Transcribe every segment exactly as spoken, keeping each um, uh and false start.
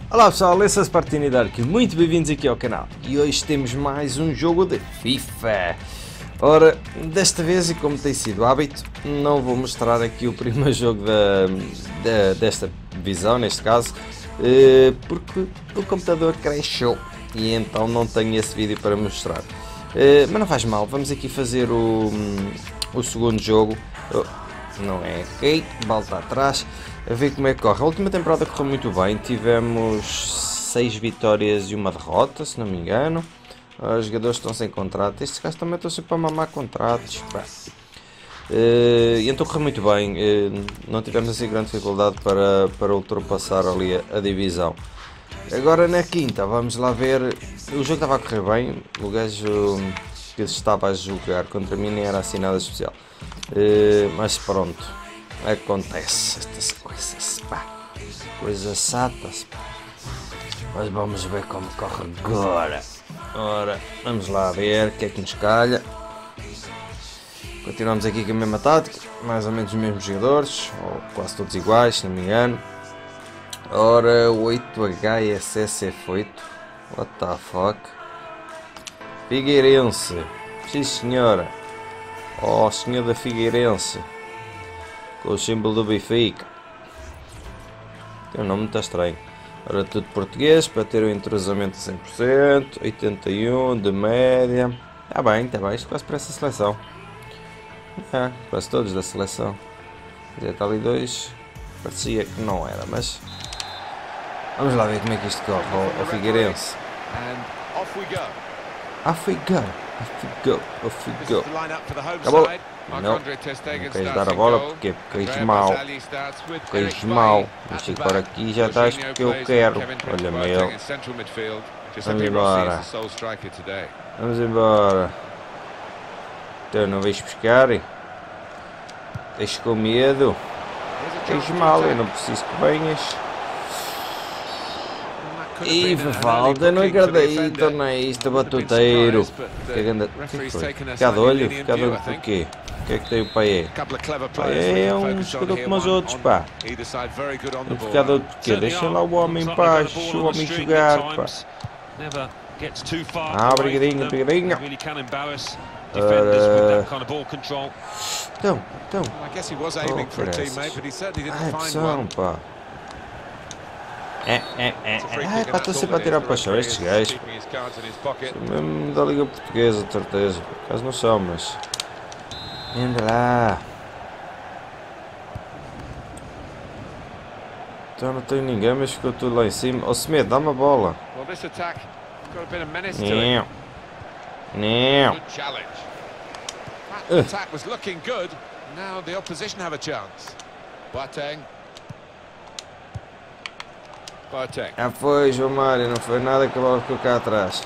Olá pessoal, esse é o Spartini Dark, muito bem-vindos aqui ao canal. E hoje temos mais um jogo de FIFA. Ora, desta vez, e como tem sido hábito, não vou mostrar aqui o primeiro jogo da, da, desta divisão, neste caso, porque o computador crashou e então não tenho esse vídeo para mostrar. Mas não faz mal, vamos aqui fazer o, o segundo jogo. Não é ok, volta atrás, a ver como é que corre. A última temporada correu muito bem, tivemos seis vitórias e uma derrota, se não me engano. Os jogadores estão sem contrato, estes gajos também estão sempre a mamar contratos. Uh, e então correu muito bem, uh, não tivemos assim grande dificuldade para, para ultrapassar ali a, a divisão. Agora na quinta, vamos lá ver, o jogo estava a correr bem, o gajo que estava a jogar contra mim nem era assim nada especial. Uh, mas pronto, acontece estas coisas, pá, coisas chatas, pá. Mas vamos ver como corre agora. Ora, vamos lá ver o que é que nos calha. Continuamos aqui com a mesma tática, mais ou menos os mesmos jogadores, ou quase todos iguais, se não me engano. Ora, oito H S S F oito, what the fuck. Figueirense, sim senhora. Oh, senhor da Figueirense, com o símbolo do Benfica. Tem um nome muito estranho. Ora, tudo português, para ter um entrosamento de cem por cento, oitenta e um de média. Está bem, está bem, isto quase parece a seleção. É, quase todos da seleção. Já está ali dois, parecia que não era, mas... Vamos lá ver como é que isto corre ao, ao Figueirense. Off we go. Off we go, off we go. Acabou. Não, não queres dar a bola porque queres mal. Queres mal. Deixa eu para aqui, já estás porque eu quero. Olha meu. Vamos embora. Vamos embora. Então não vais pescar? Tens com medo? Tens mal, eu não preciso que venhas. E Vivalda, não agradei, torna isto batuteiro. Que foi? Ficar de olho? Ficar de olho por quê? O que é que tem o Paé? Paé é um jogador como os outros, pá. Não ficar de olho por quê? Deixa lá o homem em paz, deixa o homem jogar, pá. Ah, brigadinha, brigadinha. Ora... Então, então. Oh, ah, pressão, pá. É, é, é, é, pá, estou sempre a tirar paixão estes gajos. São mesmo da Liga Portuguesa, de certeza. Por acaso não são, mas... Anda lá. Então não tenho ninguém, mas ficou tudo lá em cima. Ó Semedo, dá uma bola. Não. Não. Uh. Ah, foi, João Mário, não foi nada que a bola ficou cá atrás.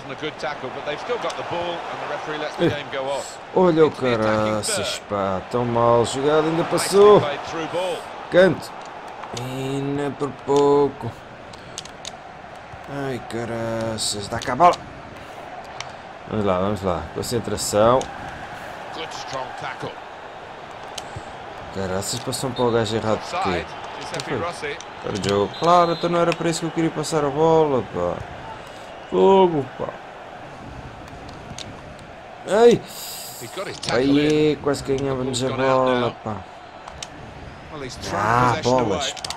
Olha o caraças, pá, tão mal jogado, ainda passou. Canto. Ainda por pouco. Ai, caraças, dá cá a bola. Vamos lá, vamos lá, concentração. Caraças, passou para o gajo errado porquê? Para o jogo. Claro, então não era para isso que eu queria passar a bola, pá. Fogo, pá. Ai! Aí, quase ganhávamos a bola, pá. Ah, bolas, pá.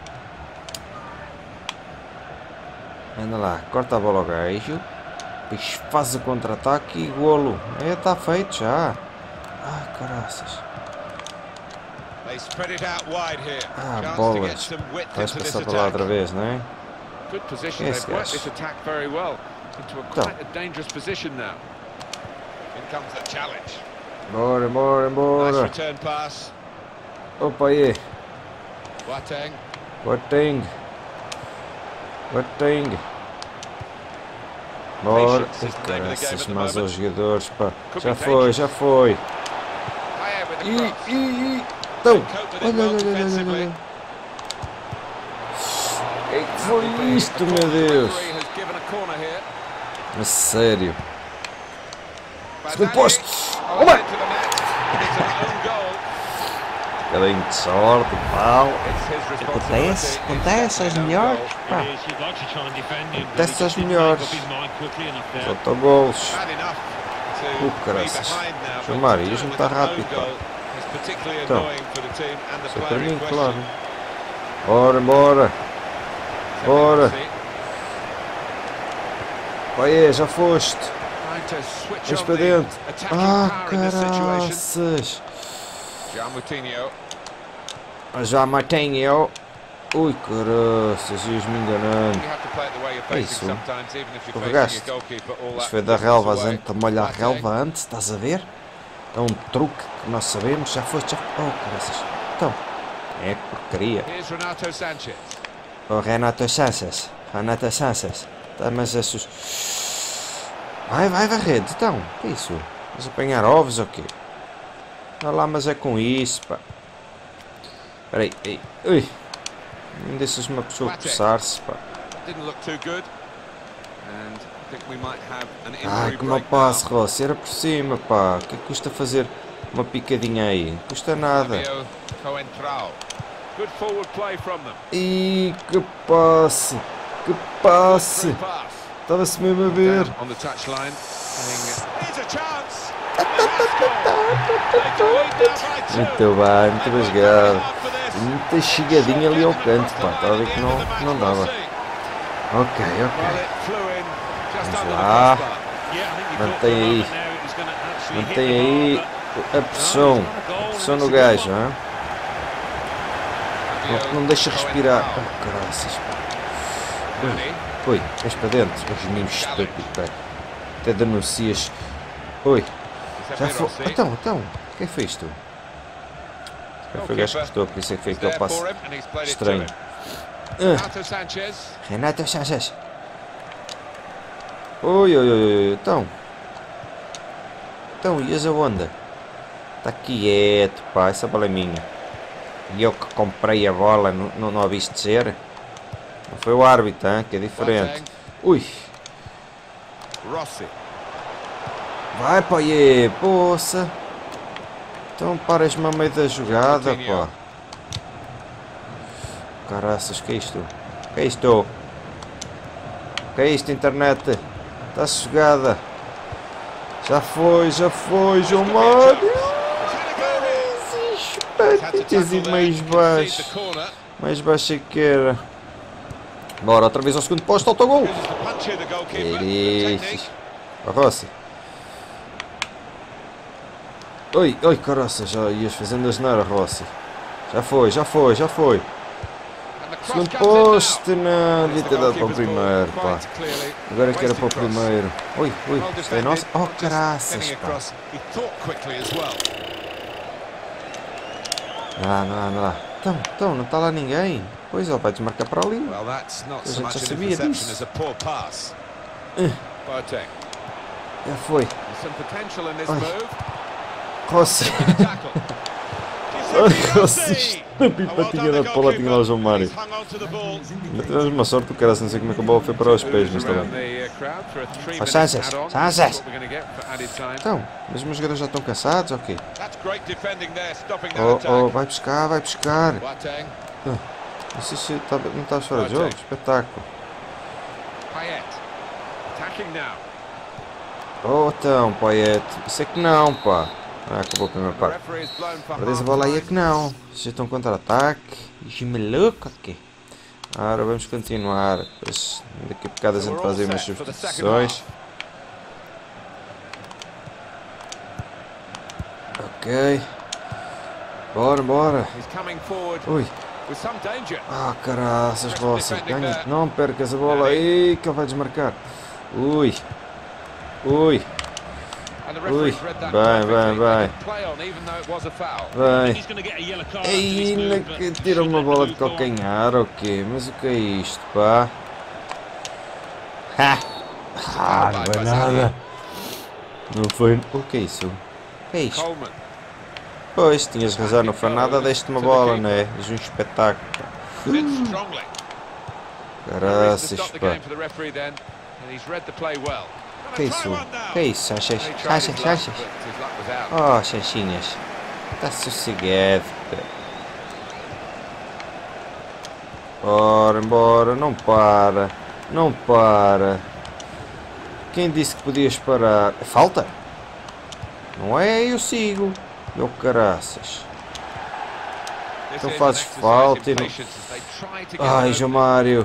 Anda lá, corta a bola ao gajo. Depois faz o contra-ataque e golo. É, está feito já. Ah, caraças. Ah, bolas. Vais passar para lá outra vez, não é? Quem é esse gajo? Então. Bora, bora, bora. Opa, aí. Boateng. Boateng. Bora. Graças, mas aos jogadores, pá. Já foi, já foi. Ih, ih, ih. Então, olha, olha, olha, olha, olha. O que é que foi isto, meu Deus? A sério. Segundo posto. Oba! bocadinho de sorte e tal. Acontece, acontece aos melhores, pá. Acontece aos melhores. Falta golos. Uh, caraças. João Mário, ias muito rápido, pá. Então, isso é para mim, claro. Bora, bora. Bora. Vai, já foste. Vamos para dentro. Ah, caraças. Já Martinho. Ui, caraças, ias-me enganando. É isso. Escorregaste. Isto foi da relva, a gente molha a relva antes, estás a ver? É um truque que nós sabemos. Já foste, já... Oh, caraças. Então, é porcaria. Oh, Renato Sanches. Renato Sanches. Tá, mas esses... Vai, vai, varrede. Então, que é isso? Vais apanhar ovos ou quê? Olha lá, mas é com isso, pá. Espera aí, aí. Ui. Não deixas uma pessoa coçar-se, pá. Ai, que mau passe, Rossi. Era por cima, pá. O que é que custa fazer uma picadinha aí? Não custa nada. Ih, que passe. Que passe. Estava-se mesmo a ver. Muito bem, muito bem jogado. Muita chegadinha ali ao canto, pá. Estava a ver que não, não dava. Ok, ok. Vamos lá. Mantém aí. Mantém aí a pressão. A pressão no gajo, hein? Não, não deixa respirar. Oh, caraças, pá. Ui, ui, vais para dentro. Os meninos estúpidos, pá. Até denuncias. Ui. Já foi. Então, então. O que é que fez tu? Foi o gajo que gostou, por isso é que foi aquele passo estranho. Uh. Renato Sanches. Ui, ui, ui, então. Então, ias aonde? Está quieto, pá, essa bola é minha. E eu que comprei a bola, não, não, não a viste ser? Não foi o árbitro, hein, que é diferente. Ui. Vai, pá, é, poça. Então paras-me a meio da jogada, pá. Caraças, que é isto? Que é isto? Que é isto, internet? Está-se jogada. Já foi, já foi, João Mário. Tens ido mais baixo. Mais baixo é que era. Bora, outra vez ao segundo posto, autogol. Que isso? A Rossi. Oi, oi, caraça, já ias fazendo a geneira, Rossi. Já foi, já foi, já foi. Segundo posto, não, devia ter dado para o primeiro, pá. Agora é que era para o primeiro. Ui, ui, isto é nosso. Oh, caraças, pá. Ah, não, não, não. Então, então, não está lá ninguém. Pois, ele vai desmarcar para ali. A gente já sabia disso. Uh. Já foi. Ai. Rossi. Ai, Rossi. Estúpido para tinha dado para lá, tinha lá o João Mário. Mas tivemos uma sorte do cara, não sei como é que a bola foi para os pés, mas está bem. Oh, Sanches, Sanches. Então, mas os meus jogadores já estão cansados, ok? Oh, oh, vai buscar, vai buscar. Oh, não sei se tá, não estás fora de jogo, espetáculo. Oh, então, Payet, isso é que não, pá. Ah, acabou a primeira parte. Perdes a bola aí é que não. Vocês estão contra-ataque. E maluco, ok. Agora vamos continuar. Depois, daqui a bocado a gente fazer umas substituições. Ok. Bora, bora. Ui. Ah, caraças, Rossi. Ganha. Não percas a bola aí que ele vai desmarcar. Ui. Ui. Ui, vai, vai, vai. Vai. Ainda que tira uma bola de calcanhar, ok. Mas o que é isto, pá? Ha! Ah, não é nada. Não foi. O que é isso? O que é isto? Pois, tinhas razão, não foi nada, deste uma bola, não é? És um espetáculo. Caraças, pá. Que isso? Que isso, Sanches? Sanches, Sanches? Oh, Sanchinhas. Está sossegado, pá. Bora, embora, não para, não para. Quem disse que podias parar? Falta? Não é? Eu sigo. Meu caraças. Então fazes falta e não... Ai, João Mário.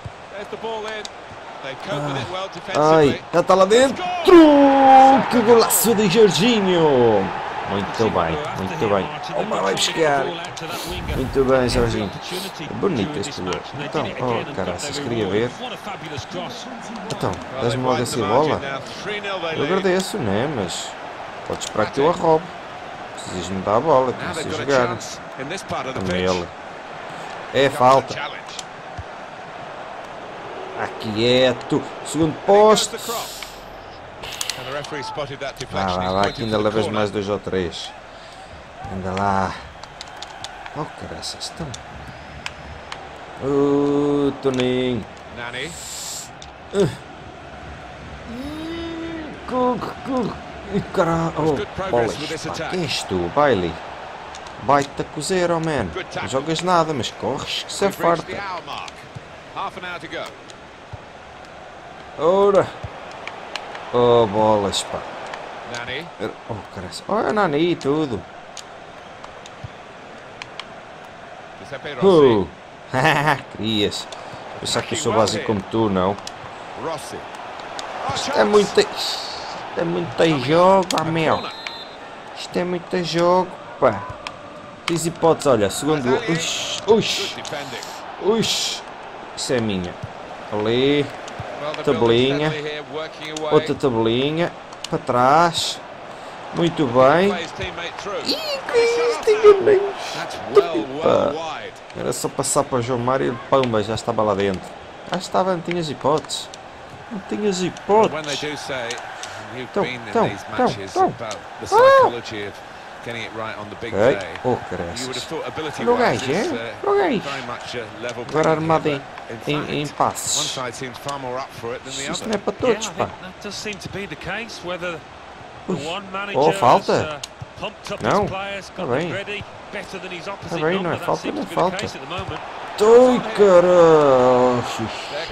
Ai, já está lá dentro. Que golaço de Jorginho. Muito bem, muito bem. Uma vai buscar. Muito bem, Jorginho. É bonito este gol. Então, oh caraças, queria ver. Então, dás-me logo assim a bola? Eu agradeço, né? Mas podes esperar que eu a roube. Precisas-me dar a bola, que não sei jogar. Como ele. É falta. Quieto. Segundo posto. Vá, vá, vá, que ainda levas mais dois ou três. Anda lá. Oh, caraças, estão. Uh, Toninho. Uh. Caralho. Oh, bolas. Pá, quem és tu, Bailey? Baita cozeiro, oh, man. Não jogas nada, mas corres que se é farta. Ora. Oh, bolas, pá. Oh, caralho. Oh, Nani e tudo. Uh. Querias. Pensar que eu sou básico como tu, não? Isto é muito... Isto é muito jogo, ah, meu. Isto é muito jogo, pá. Diz hipóteses, olha, segundo gol. Ux, ux. Ux. Isso é minha. Ali. Tabelinha. Outra tabelinha. Para trás. Muito bem. Ih, que isto, enganei. Era só passar para o João Mário e pumba, já estava lá dentro. Já estava, não tinhas hipóteses. Não tinhas hipóteses. Então, então, então, então. Ah! Ok. Oh, caraças. Olha o gajo, é? Olha o gajo. Agora armado em, em, em passes. Isto não é para todos, pá. Ui. Oh, falta? Não? Está bem. Está bem, não é falta, não é falta. Ai, caraças.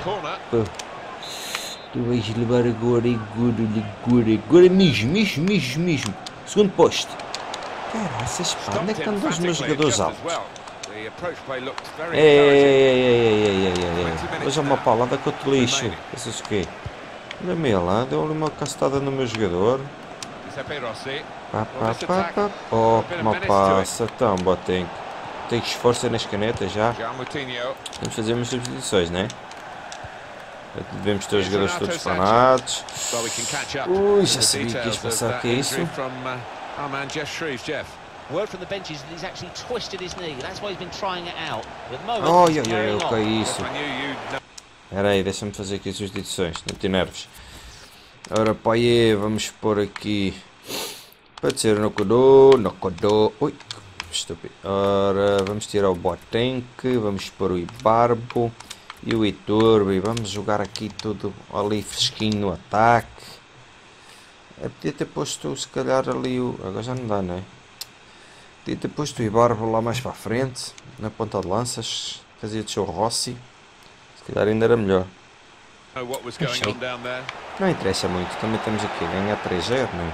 Tu vais levar agora, agora, agora, agora mesmo, mesmo, mesmo, mesmo. Segundo posto. Caraças, pá, onde é que estão os meus jogadores altos? Ei, ei, ei, ei, ei, ei, ei. Veja uma paulada que eu te lixo. Pensas o quê? Olha-me lá, deu-lhe uma castada no meu jogador. Pá, pá, pá, pá. Oh, uma passa. Então, Botenho. Tem que esforçar nas canetas já. Temos que fazer umas substituições, né? Devemos ter os jogadores todos planados. Ui, já sabia que ias passar, que é isso? Our man Jeff Shreves, Jeff. Word from the benches that he's actually twisted his knee. That's why he's been trying it out. At the moment, oh, he's yeah, carrying yeah, on. O que é isso? Espera aí, deixa-me fazer aqui as substituições. Não te nervos. Ora, pai, vamos pôr aqui. Pode ser o Nokodô, Nokodô. Ui, estúpido. Ora, vamos tirar o Boateng. Vamos pôr o Ibarbo e o Iturbe. Vamos jogar aqui tudo ali fresquinho no ataque. Eu podia ter posto, se calhar, ali o... Agora já não dá, não é? Podia ter posto o Ibarbo lá mais para a frente, na ponta de lanças. Fazia de show Rossi. Se calhar ainda era melhor. Não, não interessa muito. Também temos aqui a ganhar três zero, não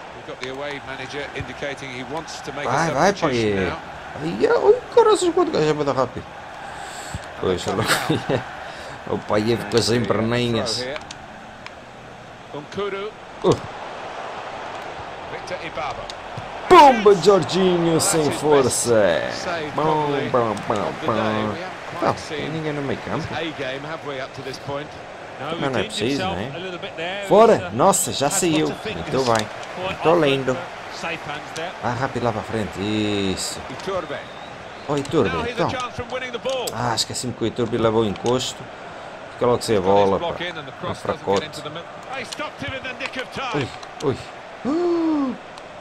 é? Vai, vai, pai. Ai, ui, caraças, quanto gajo é muito rápido. Pois, olha o pai ficou sem perninhas. Uh. Pumba, Jorginho, sem força. Bom, bom, bom, bom. Não, tem ninguém no meio campo. Não, não é preciso, não é? Fora! Nossa, já saiu. Então vai. Estou lindo. Ah, rápido lá para frente. Isso. Oh, Iturbe, então. Ah, esqueci-me que o Iturbe levou o encosto. Fica logo sem a bola, pá. Um fracote. Ui, ui. Uh.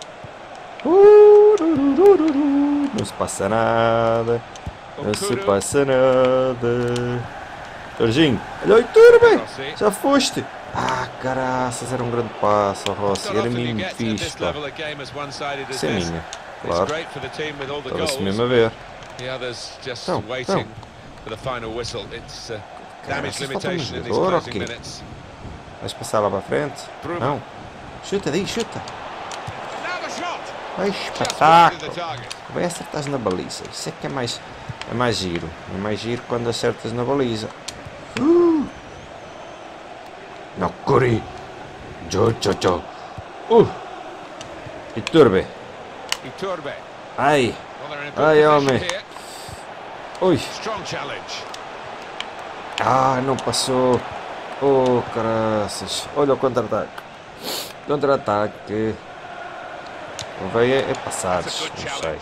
Uh, não se passa nada. Não se passa nada. Jorginho, olha o Iturbe. Já foste. Ah, caraças, era um grande passo, Rossi. Era mesmo fixe, pá. Isso é minha, claro. Estava-se mesmo a ver. Então, então. for the final whistle. It's uh, Cara, damage vocês faltam um limitation in these jogador, closing ok? minutes. Vais passar lá para a frente? Bruma. Não. Chuta daí, chuta. Now the shot. Ai, Just wide of the espetáculo. target. Vai acertar na baliza. Isso é que é mais, é mais giro. É mais giro quando acertas na baliza. Uh. Não, Curi. Jo, jo, jo. Uh. Iturbe. Iturbe. Ai. Well, they're in a good Ai, position homem. here. Ui. Strong challenge. Ah, não passou. Oh, caraças. Olha o contra-ataque. Contra-ataque. Convém é, é passados. That's a good Não sei.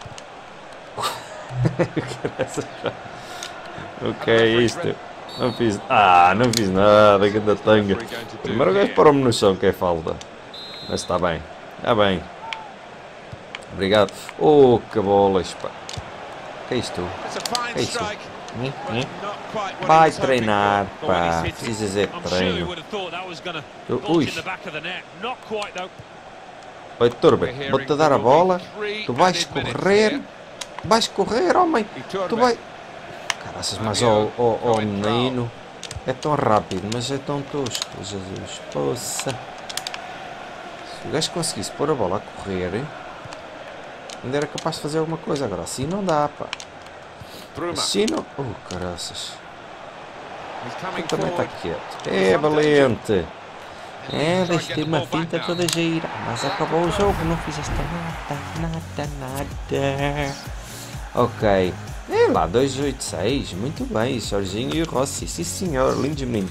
challenge. Caraças. O que é isto? Não fiz. Ah, não fiz nada. Que da tanga. Primeiro o gajo parou-me no chão, que é falta. Mas está bem. Está bem. Obrigado. Oh, que bolas, pá. Que é isto? It's a fine Que é isto? strike. Hum? But Hum? not quite what he Vai was hoping treinar, for. But when pá. he's hit it, Precisas é de I'm sure he treino. would have thought that was going to Eu- launch ui. in the back of the net. Not quite though. Oi, Turbe, vou-te dar a bola. Tu vais correr. Vais correr, homem. Tu vais. Caraças, mas ó oh, oh, menino. É tão rápido, mas é tão tosco. Jesus, poça. Se o gajo conseguisse pôr a bola a correr, ainda era capaz de fazer alguma coisa. Agora assim não dá, pá. Bruma. Assim não. Oh, caraças. He's Tu coming também está forward. quieto. É, valente. É, deixei uma finta toda gira, mas acabou o jogo, não fizeste nada, nada, nada. Ok. É lá, dois oito seis, muito bem, Jorginho e Rossi, sim senhor, lindos meninos.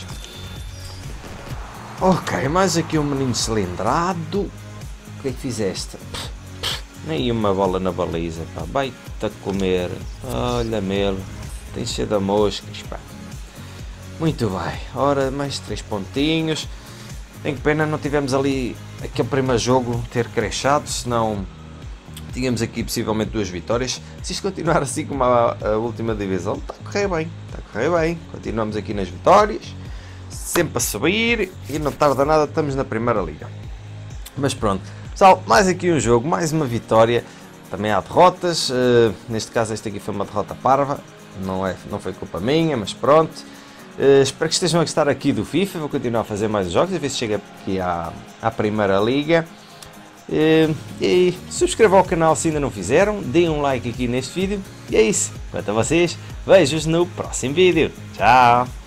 Ok, mais aqui um menino cilindrado. O que é que fizeste? Nem uma bola na baliza, pá, vai-te a comer. Olha, Melo, tem cheio de moscas, pá. Muito bem, ora, mais três pontinhos. Tem que pena não tivemos ali aquele primeiro jogo ter crechado, senão tínhamos aqui possivelmente duas vitórias. Se isto continuar assim como a, a última divisão, está a correr bem, está a correr bem. Continuamos aqui nas vitórias, sempre a subir e não tarda nada, estamos na primeira liga. Mas pronto, pessoal, mais aqui um jogo, mais uma vitória. Também há derrotas, uh, neste caso esta aqui foi uma derrota parva, não, é, não foi culpa minha, mas pronto. Uh, espero que estejam a gostar aqui do FIFA. Vou continuar a fazer mais jogos, a ver se chega aqui à, à Primeira Liga. Uh, e subscrevam ao canal se ainda não fizeram, deem um like aqui neste vídeo. E é isso, quanto a vocês, vejo-os no próximo vídeo. Tchau!